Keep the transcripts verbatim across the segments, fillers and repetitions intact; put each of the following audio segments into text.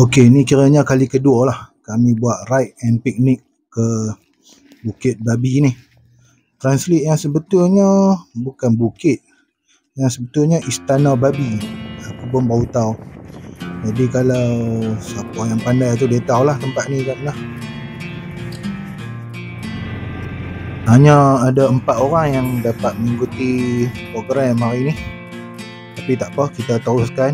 Okey, ni kiranya kali kedua lah kami buat ride and picnic ke Bukit Babi ni. Translate yang sebetulnya bukan bukit, yang sebetulnya Istana Babi. Aku pun baru tahu. Jadi kalau siapa yang pandai tu dia tahulah tempat ni kat mana. Hanya ada empat orang yang dapat mengikuti program hari ni. Tapi tak apa, kita teruskan.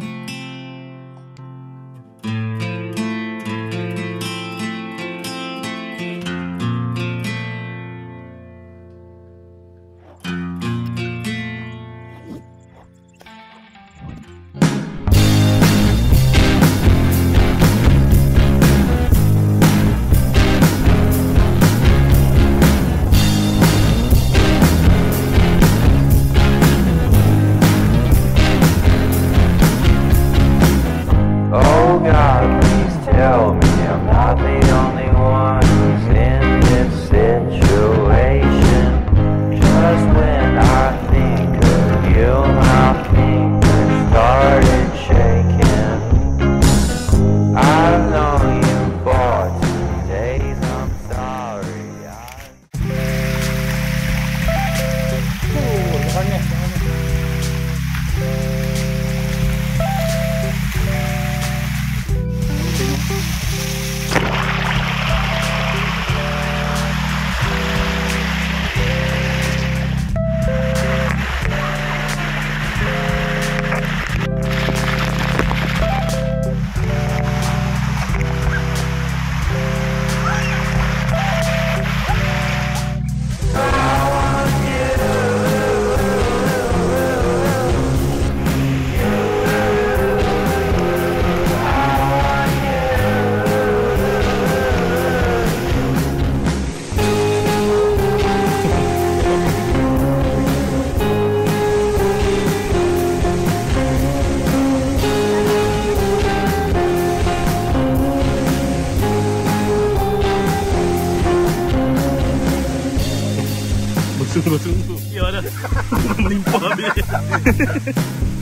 Betul-betul. Ya dah. Melimpah habis.